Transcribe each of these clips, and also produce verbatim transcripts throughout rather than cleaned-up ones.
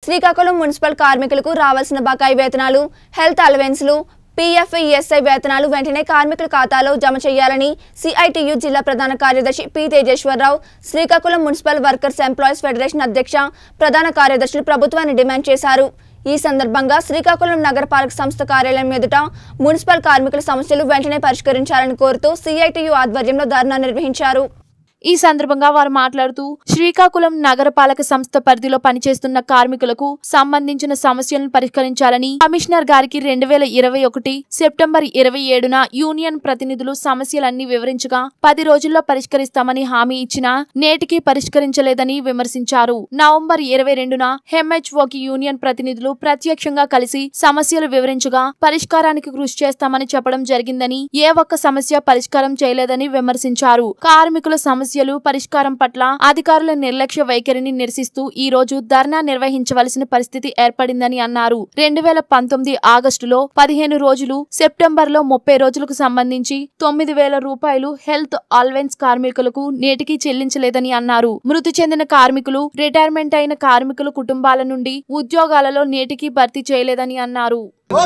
Srikakulam municipal కార్మికులకు రావాల్సిన బకాయి వేతనాలు, హెల్త్ అలవెన్స్లు, పీఎఫ్, ఈఎస్ఐ వేతనాలు వెంటనే కార్మికుల ఖాతాలో జమ చేయాలని సిఐటియు జిల్లా ప్రధాన కార్యదర్శి P Tejeswararao, Srikakulam municipal workers employees federation అధ్యక్ష, ప్రధాన కార్యదర్శులు ప్రభుత్వాన్ని డిమాండ్ చేశారు. ఈ సందర్భంగా శ్రీకాకుళం నగరపాలక సంస్థ కార్యాలయం ఎదుట మున్సిపల్ కార్మికుల సమస్యలు వెంటనే పరిష్కరించాలని కోరుతూ సిఐటియు ఆధ్వర్యంలో ధర్నా నిర్వహించారు. ఈ సందర్భంగా వారు మాట్లాడుతూ శ్రీకాకుళం నగరపాలక సంస్థ పరిధిలో పనిచేస్తున్న కార్మికులకు సంబంధించిన సమస్యలను పరిష్కరించాలని కమిషనర్ గారికి రెండు వేల ఇరవై ఒకటి సెప్టెంబర్ ఇరవై ఏడున యూనియన్ ప్రతినిధులు సమస్యలన్నీ వివరించగా పది రోజుల్లో పరిష్కరిస్తామని హామీ ఇచ్చినా నేటికి పరిష్కరించలేదని విమర్శించారు. నవంబర్ ఇరవై రెండున హెచ్ఓకి యూనియన్ ప్రతినిధులు ప్రత్యక్షంగా కలిసి సమస్యలు వివరించగా పరిష్కారానికి కృషి చేస్తామని చెప్పడం జరిగిందని, ఏ ఒక్క సమస్య పరిష్కారం చేయలేదని విమర్శించారు. కార్మికుల సమస్య సమస్యలు పరిష్కారం పట్ల అధికారుల నిర్లక్ష్య వైఖరిని నిరసిస్తూ ఈ రోజు ధర్నా నిర్వహించవలసిన పరిస్థితి ఏర్పడిందని అన్నారు. రెండు వేల పంతొమ్మిది ఆగస్టులో పదిహేను రోజులు, సెప్టెంబర్ లో ముప్పై రోజులకు సంబంధించి తొమ్మిది వేల రూపాయలు హెల్త్ అలవెన్స్ కార్మికులకు నేటికి చెల్లించలేదని అన్నారు. మృతి చెందిన కార్మికులు, రిటైర్మెంట్ అయిన కార్మికుల కుటుంబాల నుండి ఉద్యోగాలలో నేటికి భర్తీ చేయలేదని అన్నారు.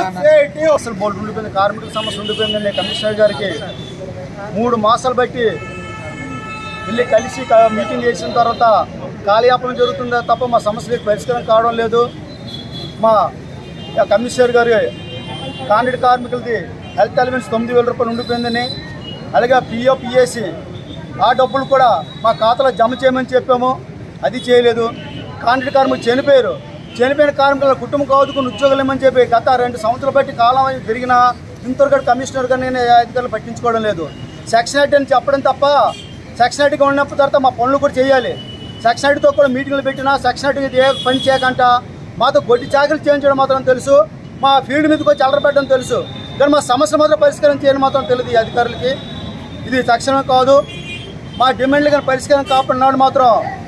మూడు మాసాలు బట్టి వెళ్ళి కలిసి మీటింగ్ చేసిన తర్వాత కాలయాపన జరుగుతుందా తప్ప మా సమస్యలకు పరిష్కారం కావడం లేదు. మా కమిషనర్ గారు కాంట్రాక్ట్ కార్మికులది హెల్త్ అలవెన్స్ తొమ్మిది వేల రూపాయలు ఉండిపోయిందని, అలాగే పిఎఫ్, ఈఎస్ఐ ఆ డబ్బులు కూడా మా ఖాతాలో జమ చేయమని చెప్పాము, అది చేయలేదు. కాంట్రాక్ట్ కార్మికులు చనిపోయారు, చనిపోయిన కార్మికుల కుటుంబం కాదుకుని ఉద్యోగాలు ఇవ్వమని చెప్పి గత రెండు సంవత్సరాలు బట్టి కాలం తిరిగిన ఇంతవరకు కమిషనర్ గారు నేను అధికారులు పట్టించుకోవడం లేదు. సెక్షన్ ఎయిట్ అని చెప్పడం తప్ప సెక్షన్ ఎయిట్గా ఉన్నప్పుడు తర్వాత మా పనులు కూడా చేయాలి. సెక్షన్ ఎయిట్తో కూడా మీటింగ్లు పెట్టినా సెక్షన్ ఎయిట్ ఏ పని చేయకంట మాతో గొడ్డి చాకరీలు చేయించడం మాత్రం తెలుసు, మా ఫీల్డ్ మీదకి వచ్చి అల్లరపెట్టడం తెలుసు, కానీ మా సమస్య మాత్రం పరిష్కారం చేయడం మాత్రం తెలియదు ఈ అధికారులకి. ఇది తక్షణమే కాదు, మా డిమాండ్లు కానీ పరిష్కారం కాపాడినాడు మాత్రం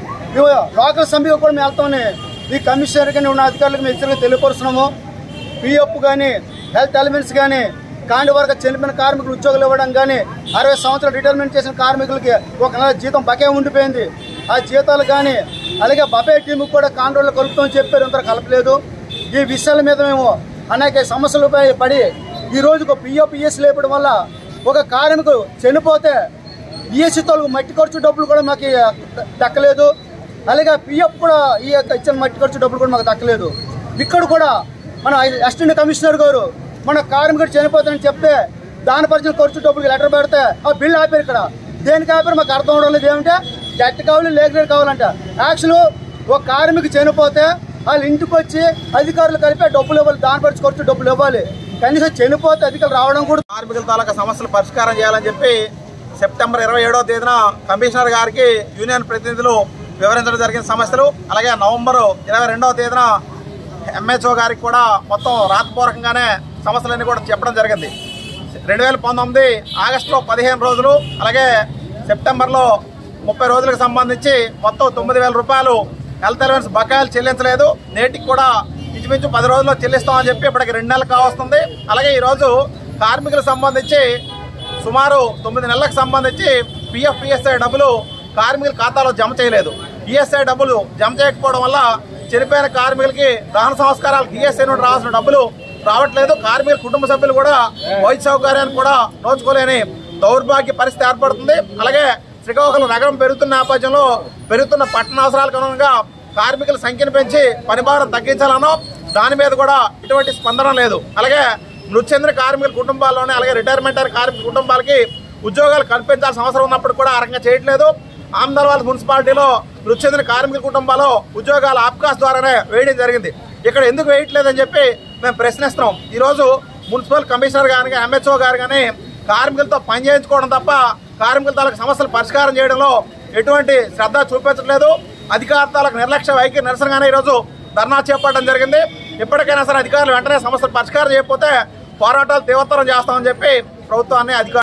లోకల్ సభ్యులు కూడా మేము వెళ్తామని ఈ కమిషనర్ కానీ ఉన్న అధికారులకు మేము ఇతరులకు తెలియపరుస్తున్నాము. పిఎఫ్ కానీ హెల్త్ అలవెన్స్ కానీ కాండి వరకు చనిపోయిన కార్మికులు ఉద్యోగాలు ఇవ్వడం కానీ, అరవై సంవత్సరాలు రిటైర్మెంట్ చేసిన కార్మికులకి ఒక నెల జీతం బకే ఉండిపోయింది, ఆ జీతాలు కానీ అలాగే బఫే టీంకి కూడా కాంట్రోల్లో కలుపుతామని చెప్పారు, ఇంత కలపలేదు. ఈ విషయాల మీద మేము అనేక సమస్యలపై పడి ఈ రోజుకు పిఎఫ్, ఈఎస్ఐ లేపడం వల్ల ఒక కార్మికుడు చనిపోతే ఈఎస్ఐతో మట్టి ఖర్చు డబ్బులు కూడా మాకు దక్కలేదు, అలాగే పిఎఫ్ కూడా ఈ ఇచ్చిన మట్టి ఖర్చు డబ్బులు కూడా మాకు దక్కలేదు. ఇక్కడ కూడా మన అసిస్టెంట్ కమిషనర్ గారు మన కార్మికుడు చనిపోతానని చెప్తే దాని పరిచిన ఖర్చు డబ్బులకి లెటర్ పెడితే ఆ బిల్లు ఆపారు. ఇక్కడ దేనికి ఆపారు మాకు అర్థం అవడం లేదు. ఏమంటే డెట్ కావాలి, లేఖ కావాలంట. యాక్చువల్ ఒక కార్మికు చనిపోతే వాళ్ళు ఇంటికి వచ్చి అధికారులు కలిపి డబ్బులు ఇవ్వాలి, దాని పరిచి ఖర్చు డబ్బులు ఇవ్వాలి. కనీసం చనిపోతే అధికారులు రావడం కూడా. కార్మికుల తాలూకా సమస్యలు పరిష్కారం చేయాలని చెప్పి సెప్టెంబర్ ఇరవై ఏడవ తేదీన కమిషనర్ గారికి యూనియన్ ప్రతినిధులు వివరించడం జరిగిన సమస్యలు, అలాగే నవంబరు ఇరవై రెండవ తేదీన ఎంహెచ్ఓ గారికి కూడా మొత్తం రాతపూర్వకంగానే సమస్యలన్నీ కూడా చెప్పడం జరిగింది. రెండు వేల పంతొమ్మిది ఆగస్టులో పదిహేను రోజులు, అలాగే సెప్టెంబర్లో ముప్పై రోజులకు సంబంధించి మొత్తం తొమ్మిది వేల రూపాయలు హెల్త్ అలవెన్స్ బకాయిలు చెల్లించలేదు. నేటికి కూడా ఇంచుమించు పది రోజుల్లో చెల్లిస్తామని చెప్పి ఇప్పటికి రెండు నెలలు కావస్తుంది. అలాగే ఈరోజు కార్మికులకు సంబంధించి సుమారు తొమ్మిది నెలలకు సంబంధించి పిఎఫ్, ఈఎస్ఐ డబ్బులు కార్మికుల ఖాతాలో జమ చేయలేదు. ఈఎస్ఐ డబ్బులు జమ చేయకపోవడం వల్ల చనిపోయిన కార్మికులకి దహన సంస్కారాలకు ఈఎస్ఐ నుండి రావాల్సిన డబ్బులు రావట్లేదు. కార్మికుల కుటుంబ సభ్యులు కూడా వైద్య సౌకర్యాన్ని కూడా నోచుకోలేని దౌర్భాగ్య పరిస్థితి ఏర్పడుతుంది. అలాగే శ్రీకాకుళం నగరం పెరుగుతున్న నేపథ్యంలో పెరుగుతున్న పట్టణ అవసరాలకు అనుగుణంగా కార్మికుల సంఖ్యను పెంచి పనిభారం తగ్గించాలనో దాని మీద కూడా ఎటువంటి స్పందన లేదు. అలాగే మృతి చెందిన కార్మికుల కుటుంబాల్లోనే అలాగే రిటైర్మెంట్ అయిన కార్మికుల కుటుంబాలకి ఉద్యోగాలు కల్పించాల్సిన అవసరం ఉన్నప్పుడు కూడా ఆ రకంగా చేయట్లేదు. ఆమ్దాబాద్ మున్సిపాలిటీలో మృతి చెందిన కార్మికుల కుటుంబాల్లో ఉద్యోగాలు ఆప్కాస్ ద్వారానే వేయడం జరిగింది. ఇక్కడ ఎందుకు వేయట్లేదని చెప్పి మేము ప్రశ్నిస్తున్నాం. ఈరోజు మున్సిపల్ కమిషనర్ కానీ, ఎంహెచ్ఓ గారు కానీ కార్మికులతో పని చేయించుకోవడం తప్ప కార్మికుల తాలూకు సమస్యలు పరిష్కారం చేయడంలో ఎటువంటి శ్రద్ధ చూపించట్లేదు. అధికారులకు నిర్లక్ష్య వైఖరి నిరసనగానే ఈరోజు ధర్నా చేపట్టడం జరిగింది. ఇప్పటికైనా సరే అధికారులు వెంటనే సమస్యలు పరిష్కారం చేయకపోతే పోరాటాలు తీవ్రతరం చేస్తామని చెప్పి ప్రభుత్వాన్ని అధికారులు